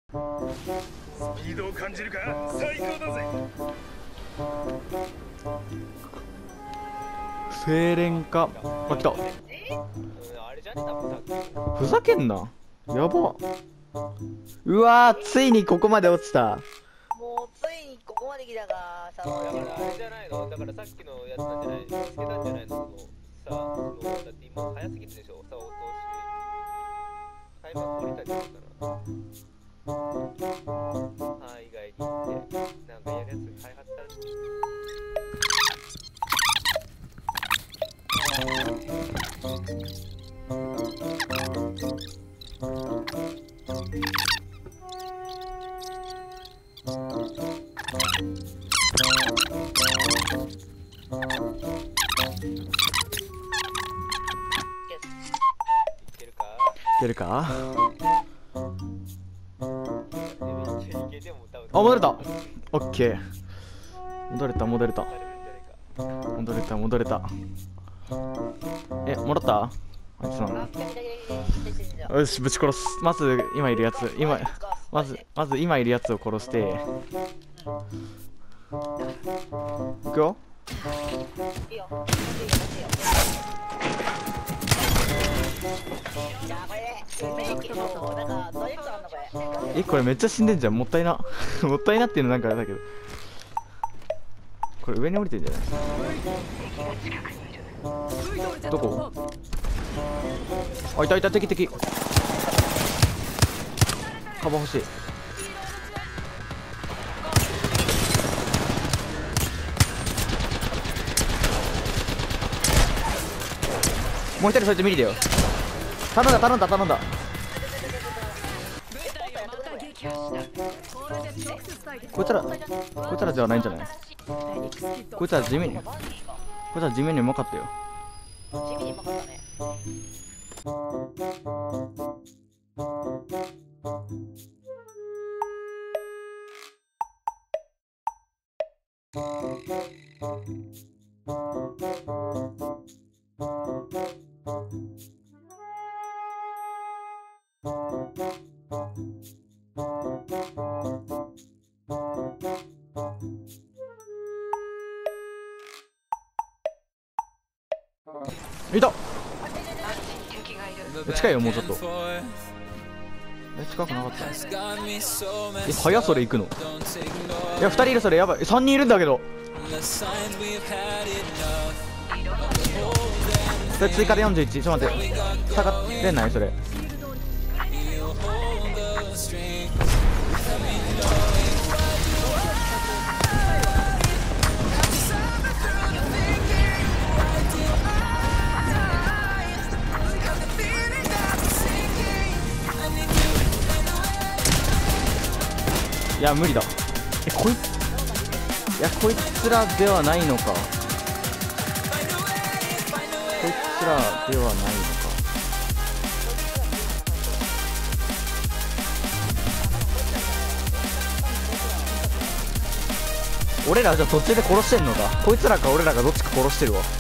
スピードを感じるか。最高だぜ。 精錬化。あ、来た。ふざけんな。やば。うわー、ついにここまで落ちた。 もうついにここまで来たか。さあ、 だからあれじゃないの。だからさっきのやつなんじゃない。見つけたんじゃないの。さあ、だって今早すぎるでしょ。さあ、お通し。タイマー降りたんじゃないかな。海外に行って、なんかやるやつ開発されてる。 いけるか。あ、戻れた。オッケー。戻れた。戻れた。え、戻った。あいつなの。よし、ぶち殺す。まず今いるやつ、まず今いるやつを殺して。いくよ。 いいよ。 え、これめっちゃ死んでんじゃん。もったいな。もったいなっていうのなんかあれだけど。これ上に降りてんじゃない。どこ。あ、いたいた。敵。カバン欲しい。もう一人そいつミリだよ。頼んだ。こいつらじゃないんじゃない。こいつら地味にうまかったよ。 地味にうまかったね。 いた。近いよ、もうちょっと。近くなかった。早それ行くの。いや、2人いる。それやばい。3人いるんだけど。それ追加で41。ちょっと待って、下がれないそれ。いや無理だ。こいつらではないのか。こいつらではないのか。俺らじゃあ途中で殺してんのか。こいつらか俺らかどっちか殺してるわ。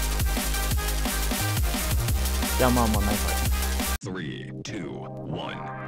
いやまあナイス。3、2、1